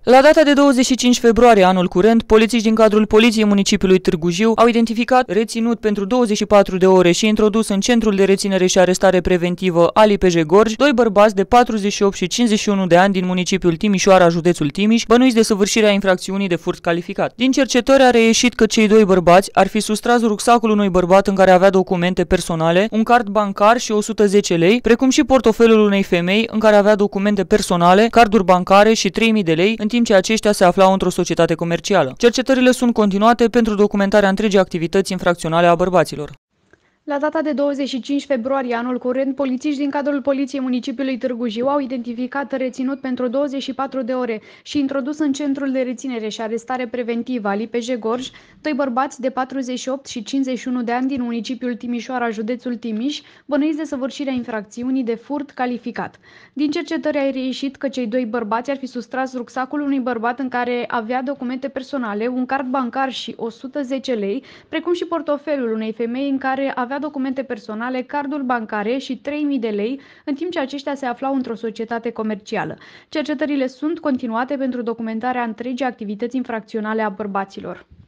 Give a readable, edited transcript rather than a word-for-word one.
La data de 25 februarie anul curent, polițiști din cadrul Poliției Municipiului Târgu Jiu au identificat, reținut pentru 24 de ore și introdus în centrul de reținere și arestare preventivă al IPJ Gorj, doi bărbați de 48 și 51 de ani din municipiul Timișoara, județul Timiș, bănuiți de săvârșirea infracțiunii de furt calificat. Din cercetări a reieșit că cei doi bărbați ar fi sustras rucsacul unui bărbat în care avea documente personale, un card bancar și 110 lei, precum și portofelul unei femei în care avea documente personale, carduri bancare și 3000 de lei, în timp ce aceștia se aflau într-o societate comercială. Cercetările sunt continuate pentru documentarea întregii activități infracționale a bărbaților. La data de 25 februarie anul curent, polițiști din cadrul Poliției Municipiului Târgu Jiu au identificat, reținut pentru 24 de ore și introdus în centrul de reținere și arestare preventivă al IPJ Gorj, doi bărbați de 48 și 51 de ani din municipiul Timișoara, județul Timiș, bănuiți de săvârșirea infracțiunii de furt calificat. Din cercetări a reieșit că cei doi bărbați ar fi sustras rucsacul unui bărbat în care avea documente personale, un card bancar și 110 lei, precum și portofelul unei femei în care avea documente personale, carduri bancare și 3000 de lei, în timp ce aceștia se aflau într-o societate comercială. Cercetările sunt continuate pentru documentarea întregii activități infracționale a bărbaților.